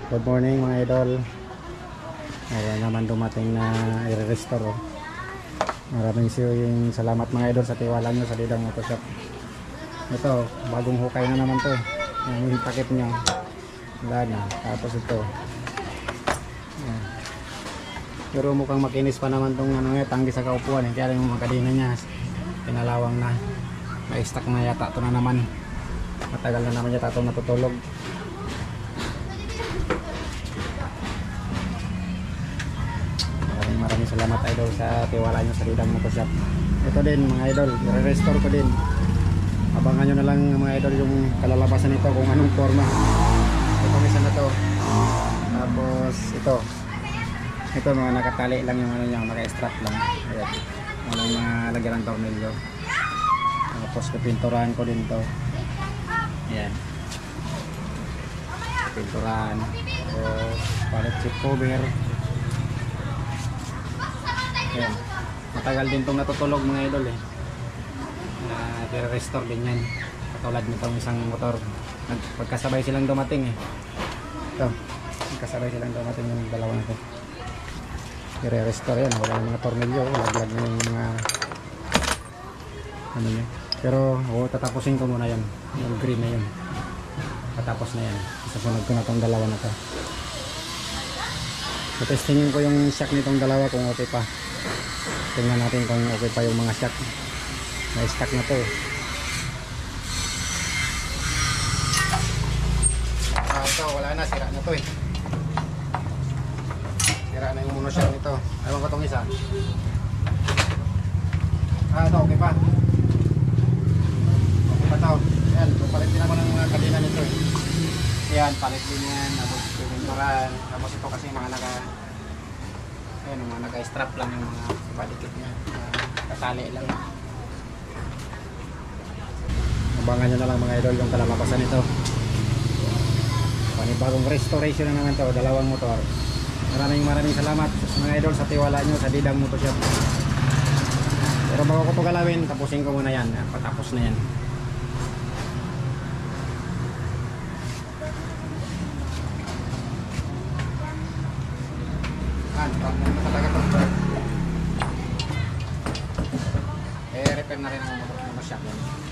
Good morning mga idol. Meron naman dumating na i-restore. Maraming salamat mga idol sa tiwala nyo sa Didang Motor Shop. Ito, bagong hukay na naman to. Yung takip nyo. Wala na. Tapos ito. Yan. Pero mukhang makinis pa naman tong ano, tanggi sa kaupuan. Kaya yung makadina niya pinalawang na. May stock na yata ito na naman. Matagal na naman yata ito natutulog. Maraming salamat idol sa tiwala nyo sa Didang Motor Shop. Ito din mga idol, i-restore ko din. Abangan nyo na lang mga idol yung kalalabasan nito kung anong forma. Itong isa na to. Tapos ito mga nakatali lang yung ano niya, naka-strap lang. Ayan. Walang mga lagyan ng tornilyo. Tapos pipinturahan ko din to. Ayan. Pinturahan. Tapos palit chip cover. Ayan. Matagal din itong natutulog mga idol eh. I-restore din yan. Katulad nitong isang motor. Pagkasabay silang dumating eh. Ito. Pagkasabay silang dumating yung dalawa na ito. I-restore yan. Wala yung mga tornilyo. Laglag na yung mga ano niya. Pero tatapusin ko muna yan. Yung green na yun. Tatapos na yan. Isasunod ko na itong dalawa na ito. Testingin ko yung shock nitong dalawa kung okay pa. Tingnan natin kung okay pa yung mga shock. May stock na to eh. Ito wala na, sira na to eh. Sira na yung monoshock nito. Ayaw ko itong isa. Ito okay pa. Okay pa to. Ayan, palit din ako ng mga kadena nito eh. Ayan, palit din yan. Tapos pinturan. Tapos ito kasi mga ayan, mga naka-strap lang yung mga padikit niya. Katali lang. Abangan nyo na lang mga idol yung kalalabasan nito. Panibagong restoration na naman to, dalawang motor. Maraming salamat mga idol sa tiwala nyo sa Didang Motor Shop. Pero bago ko ito galawin, tapusin ko muna yan. Patapos na yan. Repair na rin ang motor shop yan.